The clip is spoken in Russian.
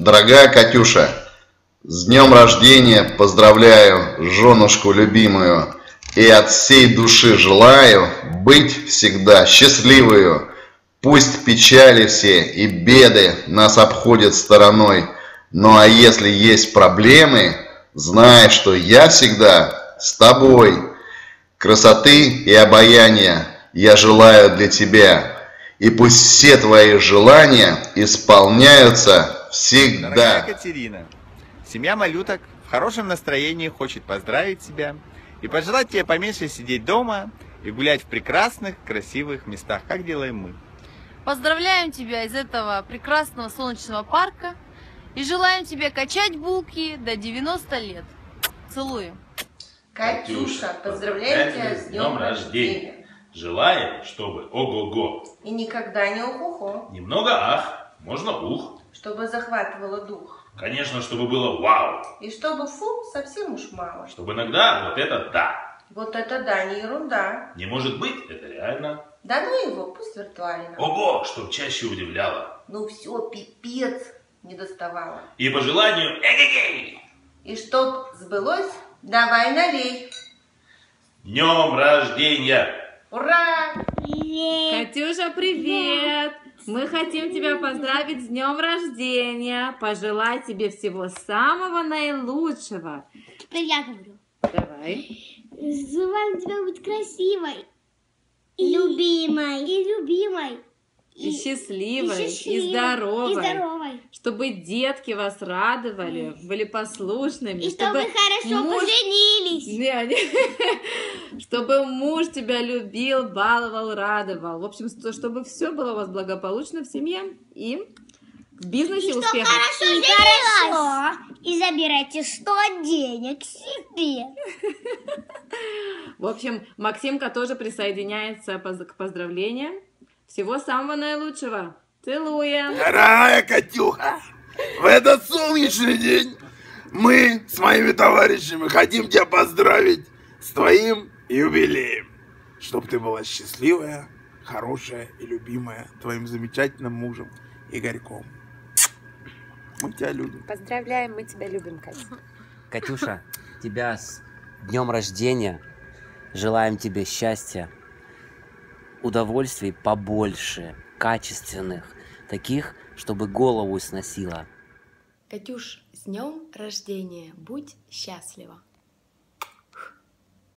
Дорогая Катюша, с днем рождения поздравляю женушку любимую и от всей души желаю быть всегда счастливою. Пусть печали все и беды нас обходят стороной, ну а если есть проблемы, знай, что я всегда с тобой. Красоты и обаяния я желаю для тебя, и пусть все твои желания исполняются всегда. Дорогая Катерина, семья малюток в хорошем настроении хочет поздравить тебя и пожелать тебе поменьше сидеть дома и гулять в прекрасных, красивых местах, как делаем мы. Поздравляем тебя из этого прекрасного солнечного парка и желаем тебе качать булки до 90 лет. Целую. Катюша, поздравляю тебя с днем рождения. Желаем, чтобы ого-го. И никогда не ухо-хо. Немного ах, можно ух. Чтобы захватывало дух. Конечно, чтобы было вау. И чтобы фу, совсем уж мало. Чтобы иногда вот это да. Вот это да, не ерунда. Не может быть, это реально. Да ну его, пусть виртуально. Ого, чтоб чаще удивляло. Ну все, пипец, не доставало. И по желанию эгегей. И чтоб сбылось, давай налей. Днем рождения! Ура! Катюша, привет! Мы хотим тебя поздравить с днем рождения, пожелать тебе всего самого наилучшего. Теперь я говорю. Давай. Желаю тебя быть красивой, и любимой, и счастливой, и здоровой, чтобы детки вас радовали, были послушными, и чтобы хорошо поженились, чтобы муж тебя любил, баловал, радовал. В общем, чтобы все было у вас благополучно в семье и в бизнесе успехов. Хорошо, и забирайте 100 денег себе. В общем, Максимка тоже присоединяется к поздравлениям. Всего самого наилучшего. Целуем. Дорогая Катюха, в этот солнечный день мы с моими товарищами хотим тебя поздравить с твоим юбилеем. Чтоб ты была счастливая, хорошая и любимая твоим замечательным мужем Игорьком. Мы тебя любим. Поздравляем, мы тебя любим, Катя. Катюша, тебя с днем рождения. Желаем тебе счастья, удовольствий побольше, качественных, таких, чтобы голову сносило. Катюш, с днем рождения! Будь счастлива!